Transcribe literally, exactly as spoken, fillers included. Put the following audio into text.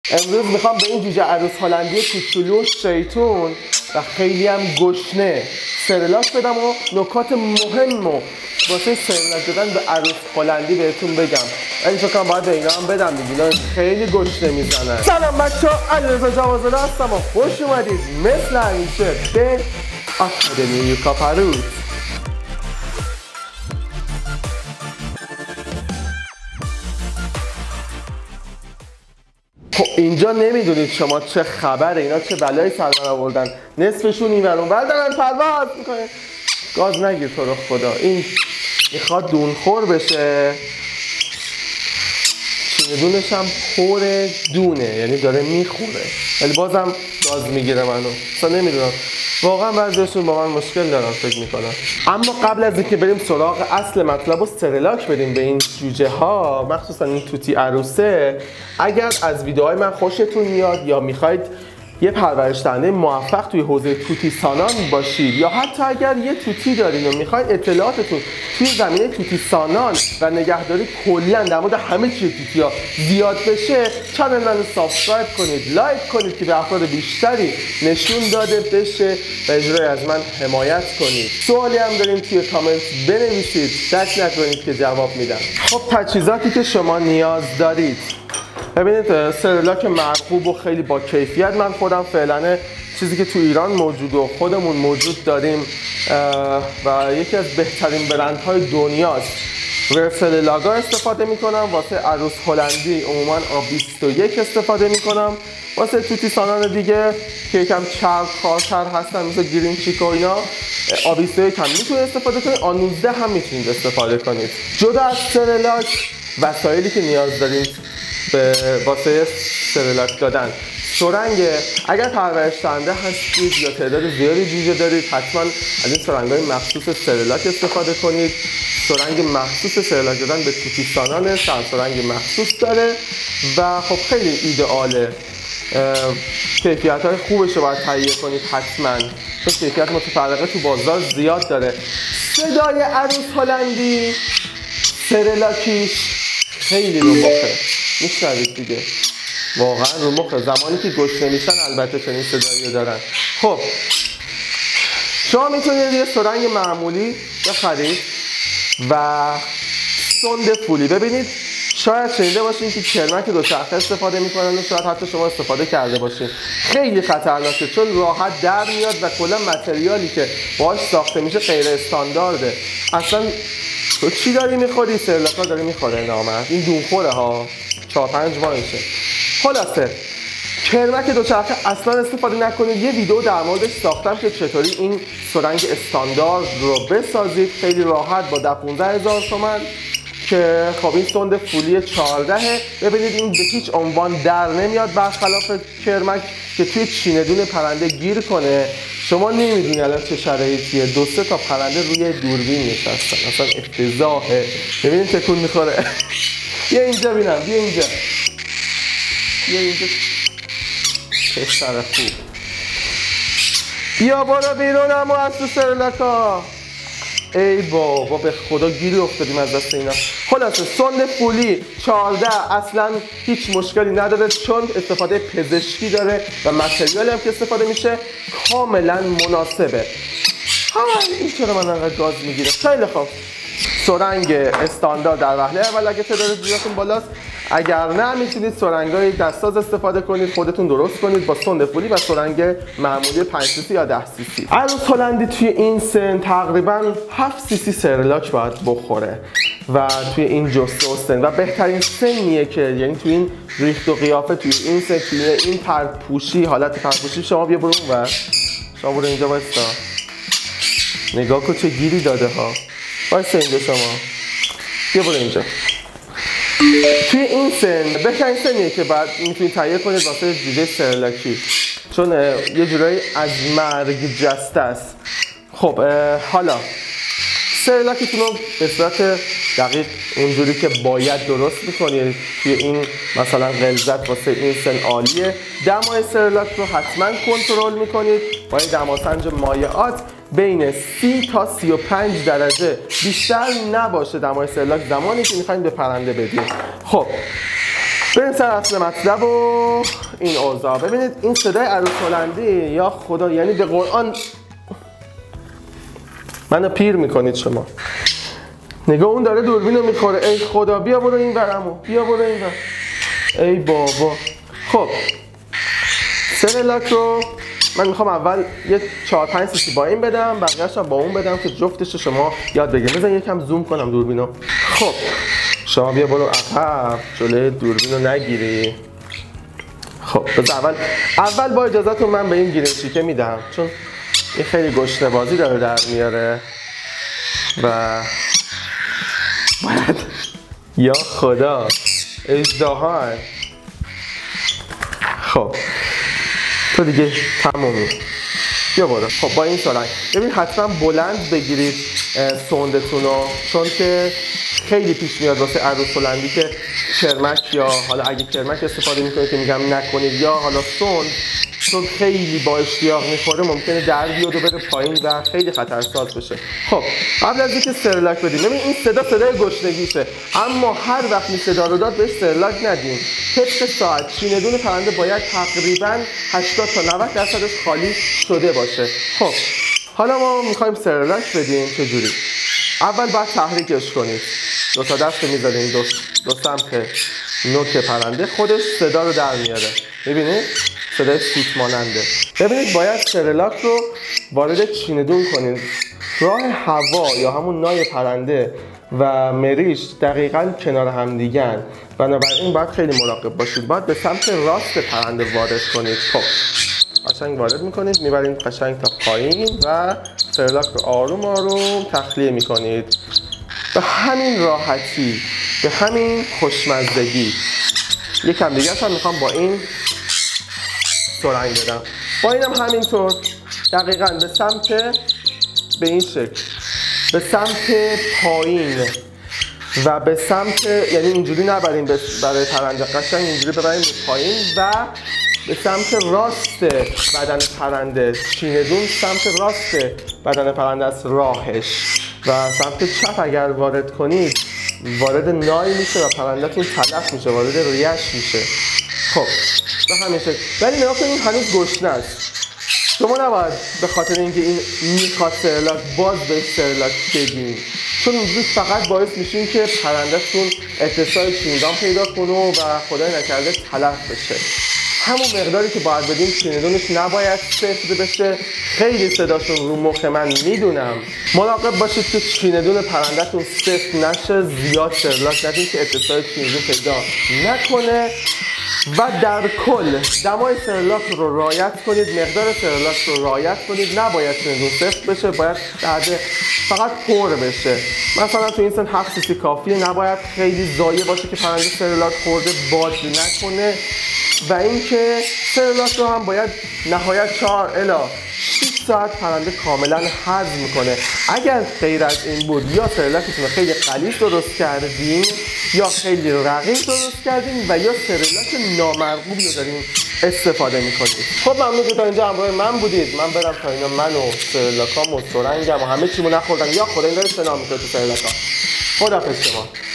امروز میخوام به این جوجه عروس هلندی کوچولو شیطون و خیلی هم گشنه سرلاک بدم و نکات مهم و واسه سرلاک دادن به عروس هلندی بهتون بگم. این فکر کنم باید به اینا هم بدم دیگه، اینا خیلی گشنه میزنن. سلام بچه‌ها، علیرضا جوادزاده هستم و خوش اومدید مثل همیشه به آکادمی یوکاپ عروس. خب اینجا نمیدونید شما چه خبره، اینا چه بلایی سر من آوردن، نصفشون این ورون ور دارن پرواز میکنه. گاز نگیر تو رو خدا، این میخواد دونخور بشه، چینه دونش هم پر دونه، یعنی داره میخوره ولی بازم گاز میگیره منو. اصلا نمیدونم واقعا بعضیشون با من مشکل دارن فکر میکنم. اما قبل از اینکه بریم سراغ اصل مطلب و سرلاک بدیم به این جوجه ها، مخصوصا این توتی عروسه، اگر از ویدیوهای من خوشتون میاد یا میخواید یه پرورش دهنده موفق توی حوزه توتی سانان باشید، یا حتی اگر یه توتی دارین و میخواید اطلاعاتتون توی زمینه توتی سانان و نگهداری کلا در مورد همه چیز توتی ها زیاد بشه، کانال منو سابسکرایب کنید، لایک کنید که به افراد بیشتری نشون داده بشه و اجرای از من حمایت کنید. سوالی هم دارین توی کامنت بنویسید، شک نکنید که جواب میدم. خب تجهیزاتی که شما نیاز دارید، ببینید سرلاک مرغوب و خیلی با کیفیت. من خودم فعلا چیزی که تو ایران موجود و خودمون موجود داریم و یکی از بهترین برندهای دنیاست، ورسل لاگا استفاده میکنم. واسه عروس هلندی عموما آ بیست و یک استفاده میکنم. واسه توتی سانان دیگه که یکم چرب کارتر هستن مثل گرین چیک و اینا، آ بیست و یک هم میتونید استفاده کنید، آ نوزده هم میتونید استفاده کنید. جدا از سرلاک، وسایلی که نیاز دارید به واسه سرلاک دادن: سرنگ، اگر پرورش دهنده هستید یا تعداد زیادی جوجه دارید، حتما از این سرنگ‌های مخصوص سرلاک استفاده کنید. سرنگ مخصوص سرلاک دادن به توتی سانان، سرسرنگ مخصوص داره و خب خیلی ایدئاله. کیفیت‌های خوبش رو باید تهیه کنید حتما، چون کیفیت متفرقه تو بازار زیاد داره. صدای عروس هلندی سرلاکیش خیلی رو مخه، میشنوید دیگه، واقعا رو مخه. زمانی که گشنه میشن البته چنین صدایی دارن. خب شما میتونید یه سرنگ معمولی بخرید و سند فولی. ببینید شاید شنیده باشین که کرمک دوچرخه استفاده میکنن و شاید حتی شما استفاده کرده باشین. خیلی خطرناکه چون راحت در میاد و کلا متریالی که باهاش ساخته میشه غیر استاندارده. اصلا تو چی داری میخوری؟ سرلاکا داری میخوره نامرد، این دونخوره ها، چهار پنج ماهشه. خلاصه کرمک دوچرخه اصلا استفاده نکنید. یه ویدیو در موردش ساختم که چطوری این سرنگ استاندارد رو بسازید خیلی راحت با ده پونزده هزار تومان، که خب این سند فولی چهارده. ببینید این به هیچ عنوان در نمیاد، برخلاف کرمک که توی چینه دون پرنده گیر کنه. شما نمیدونی الان چه شرایطیه، دو سه تا پرنده روی دوربین نشستن، اصلا افتضاحه. ببینید تکون میخوره. بیا اینجا ببینم، بیا اینجا، بیا اینجا، پسر خوب، بیا برو بیرون اما از تو سرلاکا. ای بابا به خدا گیری افتادیم از دست اینا. خلاصه سند فولی چهارده اصلا هیچ مشکلی نداره چون استفاده پزشکی داره و متریالی هم که استفاده میشه کاملا مناسبه. ها این چرا من انقدر گاز میگیره؟ خیلی خوب، سرنگ استاندارد در وهله اول اگه تعداد زیادتون بالاست، اگر نه میتونید سرنگای دستساز استفاده کنید، خودتون درست کنید با سند فولی و سرنگ معمولی پنج سی سی یا ده سی سی. عروس هلندی توی این سن تقریبا هفت سی سی سرلاک باید بخوره و توی این جسته و سن و بهترین سنیه که یعنی توی این ریخت و قیافه، توی این سن، توی این پرپوشی، حالت پرپوشی. شما بیا برو اونور، شما برو اینجا وایستا، نگاه کن چه گیری داده ها. وایستا اینجا، شما بیا برو اینجا. توی این سن بهترین سنیه که بعد میتونید تهیه کنید واسه جوجه سرلاکی، چون یه جورایی از مرگ جسته است. خب حالا سرلاکتون رو به صورت دقیق اونجوری که باید درست میکنید. توی این مثلا غلظت واسه این سن عالیه. دمای سرلاک رو حتما کنترل میکنید با یه دماسنج مایعات بین سی تا سی و پنج درجه، بیشتر نباشه دمای سرلاک زمانی که میخواین به پرنده بدید. خب بریم سر اصل مطلب و این اوضاع. ببینید این صدای عروس هلندی یا خدا، یعنی به قرآن منو پیر میکنید شما. نگاه اون داره دوربین رو میخوره، ای خدا بیا برو این ورمو، بیا برو این ور، ای بابا. خب سرلاک رو من میخوام اول یه چهار پنج سیسی با این بدم، بقیه‌اش با اون بدم که جفتش رو شما یاد بگیرید. بزن یکم زوم کنم دوربینو. خب شما بیا برو عقب، جلوی دوربین رو نگیری. خب بذار اول اول با اجازهتون من به این گیرین چیکه میدم، چون این خیلی گشنه بازی داره در میاره و باید یا خدا اژدها. خب تو دیگه تمومی، بیا برو. خب با این سرنگ ببین حتما بلند بگیرید سوندتون رو، چون که خیلی پیش میاد واسه عروس هلندی که کرمک، یا حالا اگه کرمک استفاده میکنید که میگم نکنید، یا حالا سوند، چون خیلی با اشتیاق میخوره ممکنه در بیاد و بره پایین و خیلی خطرساز بشه. خب قبل از اینکه سرلاک بدیم، ببین این صدا صدای گشنگیشه، اما هر وقت این صدا رو داد بهش سرلاک ندیم. طبق ساعت چینه‌دون پرنده باید تقریباً هشتاد تا نود درصدش خالی شده باشه. خب حالا ما میخوایم سرلاک بدیم. چجوری؟ اول باید تحریکش کنید، دو تا دست میذاریم دو, دو سمت نوک پرنده، خودش صدا رو در میاره. ببینید صدای سوت ماننده. ببینید باید سرلاک رو وارد چینه‌دون کنید. راه هوا یا همون نای پرنده و مریش دقیقاً کنار هم دیگن، بنابراین باید خیلی مراقب باشید. باید به سمت راست پرنده وارد کنید. خب قشنگ وارد میکنید، میبرید قشنگ تا پایین و سرلاک رو آروم آروم تخلیه میکنید. به همین راحتی، به همین خوشمزدگی. یکم دیگه هم میخوام با این سرنگ بدم. با اینم همینطور دقیقاً به سمت، به این شکل، به سمت پایین و به سمت، یعنی اینجوری نبریم برای پرنده، قشنگ اینجوری ببریم به پایین و به سمت راست بدن پرنده. چینه‌دون سمت راست بدن پرنده است راهش، و سمت چپ اگر وارد کنید وارد نای میشه و پرنده‌تون تلف میشه، وارد ریش میشه. خب به همین شکل. ولی نگاه کنید هنوز گشنه است. شما نباید به خاطر اینکه این میخواد سرلاک باز به سرلاک بدین، چون اینجوری فقط باعث میشین که پرنده‌تون اتصال چیندان پیدا کنه و خدای نکرده تلف بشه. همون مقداری که باید بدین چینه‌دونش نباید سفت بشه. خیلی صداشون رو مخ من میدونم. مراقب باشید که چینه‌دون پرنده‌تون سفت نشه، زیاد سرلاک ندین که اتصال چینه‌دون پیدا نکنه. و در کل دمای سرلاک رو رعایت کنید، مقدار سرلاک رو رعایت کنید. نباید چینه‌دون سفت بشه، باید درده فقط پر بشه. مثلا تو این سن هفت سیسی کافیه، نباید خیلی ضایع باشه که پرنده سرلاک خورده باد نکنه. و اینکه سرلاک رو هم باید نهایت چهار الی شش ساعت پرنده کاملا هضم میکنه. اگر غیر از این بود، یا سرلاکتون رو خیلی غلیظ درست کردین، یا خیلی رقیق درست کردین، و یا سرلاک نامرغوبی رو دارین استفاده میکنید. خب ممنون که تا اینجا همراه من بودید. من برم تا اینا من و سرلاکام و سرنگم و همه چیمو نخوردم، یا خدا این داره سنا میکنه تو سرلاکام. خداحافظ شما.